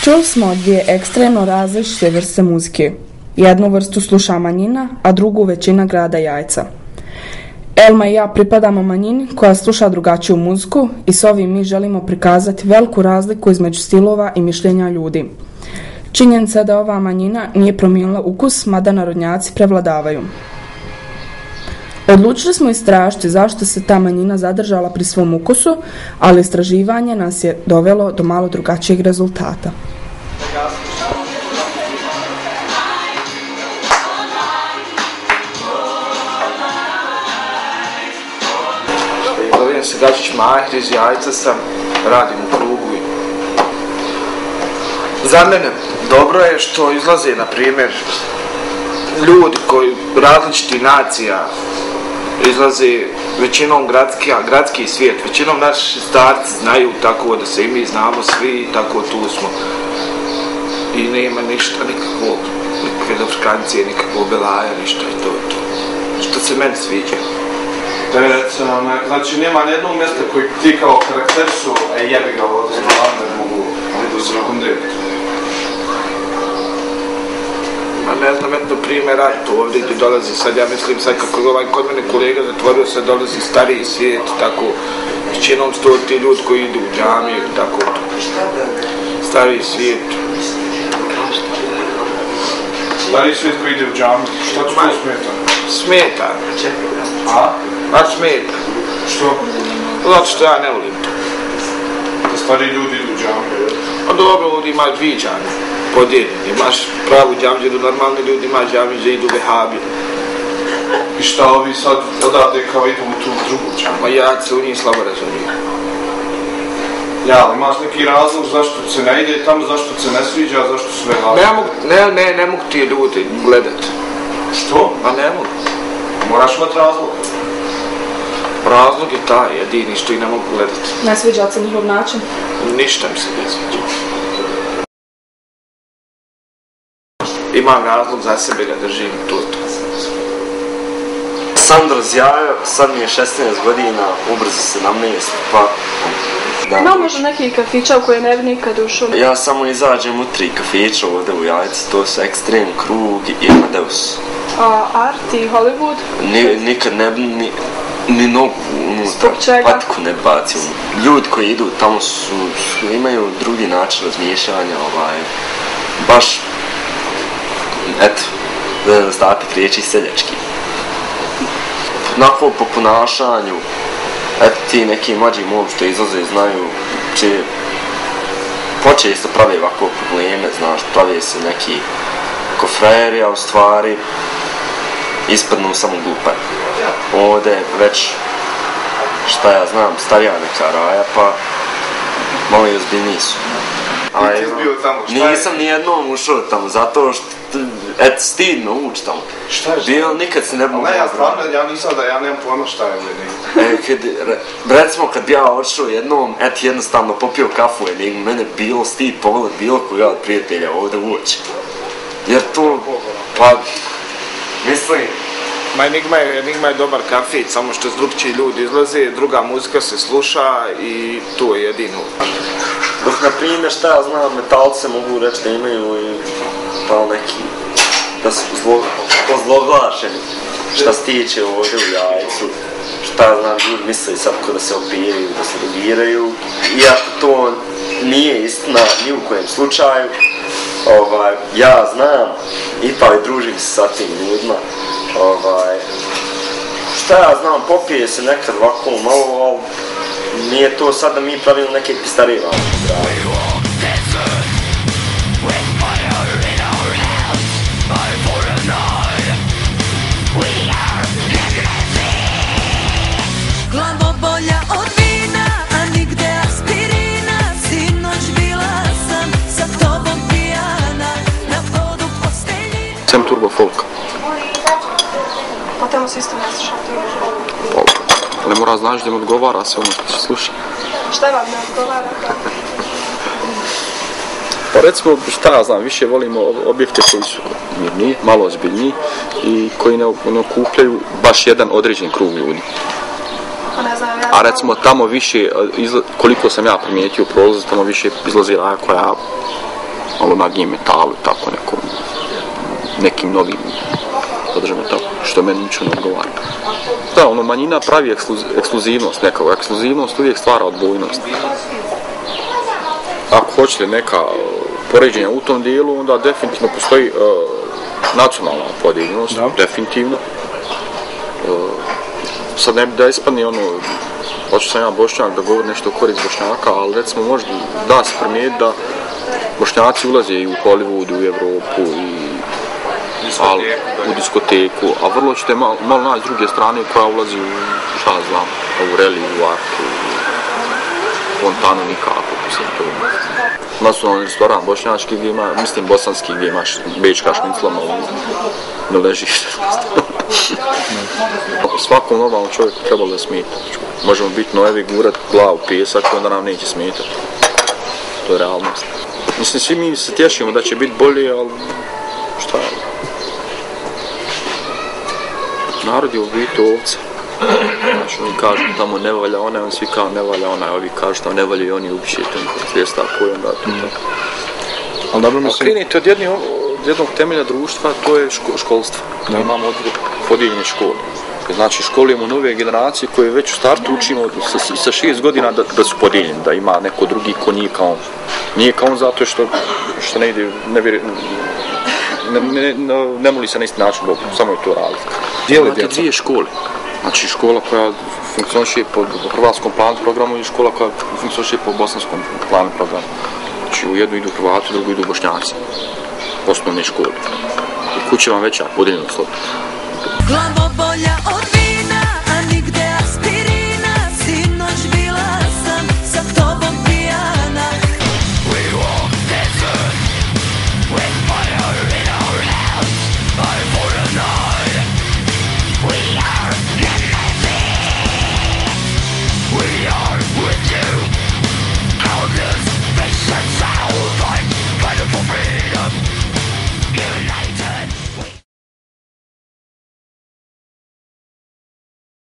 Čuli smo dvije ekstremno različite vrste muzike. Jednu vrstu sluša manjina, a drugu većina grada Jajca. Elma i ja pripadamo manjini koja sluša drugačiju muziku i s ovim mi želimo prikazati veliku razliku između stilova i mišljenja ljudi. Činjenica je da ova manjina nije promijenila ukus, mada narodnjaci prevladavaju. Odlučili smo istražiti zašto se ta manjina zadržala pri svom ukusu, ali istraživanje nas je dovelo do malo drugačijeg rezultata. Zovem se Jajce iz Jajca sam, radim u krugu. Za mene dobro je što izlaze, na primjer, ljudi koji različitih nacija, izlaze većinom gradski svijet, većinom naši starci znaju, tako da se i mi znamo svi, tako tu smo. I nema ništa, nikakve dobškancije, nikakvog belaja, ništa i to. Što se meni sviđa. Znači nema na jednog mjesta koji ti kao karakterisu, jebi ga ovdje ne mogu da se rekondirati. Ne znam, eto primjera, to ovdje gdje dolazi sad, ja mislim sad kako je kod mene kolega zatvorio, sad dolazi stariji svijet, tako, većinom su to ti ljudi koji idu u džamiju, tako to. Stariji svijet. Stariji svijet koji ide u džamiju, što ti to smeta? Smeta. A? A smeta. Što? Zato što ja ne volim to. Da stariji ljudi idu u džamiju? A dobro, ovdje imaš dvije džamije. Podijeljeni. Imaš pravu džamđu, normalni ljudi imaš džamiju gdje idu vehabije. I šta ovi sad odavde kao idu u tu drugu džamiju? Ma ja se u njih slabo razumijem. Ja, ali imaš neki razlog zašto se ne ide tamo, zašto se ne sviđa, zašto su vehabije? Ne mogu ti ljudi gledat. Što? A ne mogu. Moraš imati razlog. Razlog je taj, jedini što i ne mogu gledat. Ne sviđa se njihov način? Ništa mi se ne sviđa. Imam razlog za sebe da držim to. Sandro Zjajo, sad mi je 16 godina, ubrzo 17, pa... Ima možda neki kafića u koje ne bi nikad ušao? Ja samo izađem u 3 kafića ovdje u Jajci, to su Ekstrem, Krug i Amadeus. A Art i Hollywood? Nikad ne bi ni nogu unutra, patku ne bacim. Ljudi koji idu tamo imaju drugi način razmišljanja, baš, eto, nedostatak riječi seljački. Onako po ponašanju, eto ti neki mlađi mom što izlaze znaju, počesto prave ovako probleme, znaš, prave se neki kofreri, a u stvari ispadnu samo glupa. Ovdje već, šta ja znam, starija neka raja, pa malo i ozbiljniji su. Nisam nijednom ušao tamo, zato što, eto, stidno ući tamo. Šta je? Bilo, nikad se ne bi mogu napraviti. Ja nisam da ja nemam pojma šta je ovdje. Recimo kad bi ja odšao jednom, eto jednostavno popio kafu, mene bilo stid pogledat bilo koga od prijatelja ovdje uoči. Jer to, pa, mislim... Enigma je dobar kafić, samo što drugčiji ljudi izlaze, druga muzika se sluša i to je jedino. Dok, na primjer, šta ja znam, metalce mogu reći da imaju i kao neki, da su ozloglašeni, šta se tiče ovdje u Jajcu. Šta ja znam, ljudi misle sad ko da se opijaju, da se drogiraju. Iako to nije istina ni u kojem slučaju, ja znam, ipak družim se sa tim ljudima. Šta ja znam, popije se nekad ovako malo, ali nije to sad da mi pravimo neke pistarije vaše. Glavobolja od vina, a nigde aspirina, sinoć bila sam sa tobom pijana, na podu postelji. Sam turbo folk. Pa tamo se isto ne sluša turbo folk. Ne mora znaš da mi odgovara sve ono što se sluša. Šta vam ne odgovara? Pa recimo, šta ja znam, više volimo objekte koji su mirniji, malo ozbiljniji i koji ne okupljaju baš jedan određen krug ljudi. A recimo tamo više, koliko sam ja primijetio u prolazu, tamo više izlazi raja koja malo nagijem metalu i tako nekim novim sadržajima tako, što meni ničo ne odgovara. Da, ono, manjina pravi ekskluzivnost nekako, ekskluzivnost uvijek stvara odbojnost. Ako hoćete neka poređenja u tom dijelu, onda definitivno postoji nacionalna podijeljenost, definitivno. Sad ne bi da ispadne ono, hoću sam ja Bošnjak da govori nešto u korist Bošnjaka, ali recimo možda da se primijeti da Bošnjaci ulaze i u Hollywoodu, u Evropu i u diskoteku, a vrlo ćete malo naći s druge strane koja ulazi u, šta znam, u reliju, u artu, u fontanu nikako, mislim to. Nacionalni restoran bošnjački gdje ima, mislim bosanski gdje imaš bečka šniclama na ležište. Svakom normalnom čovjeku trebalo da smeta. Možemo biti nojevi, gurat glavu, pesak i onda nam neće smetati. To je realnost. Mislim, svi mi se tješimo da će biti bolje, ali šta je? Narod je u biti ovca. Znači, oni kažu tamo ne valja onaj, on svi kao ne valja onaj, ovi kažu tamo ne valja i oni uopće to svijesta koji onda to tako. Ali dobro mislim... Krenite od jednog temelja društva, to je školstvo. Da imamo podijeljene škole. Znači, školujemo nove generacije koje već u startu učimo sa 6 godina da su podijeljeni, da ima neko drugi ko nije kao on. Nije kao on zato što ne ide, ne moli se na isti način, samo je to razlika. Imate dvije škole. Znači, škola koja funkcioniše po hrvatskom planu programu i škola koja funkcioniše po bosanskom planu programu. Znači, u jednu idu Hrvati, u drugu idu Bošnjaci. Osnovne škole. I kuće vam veća podijeljena slobodna.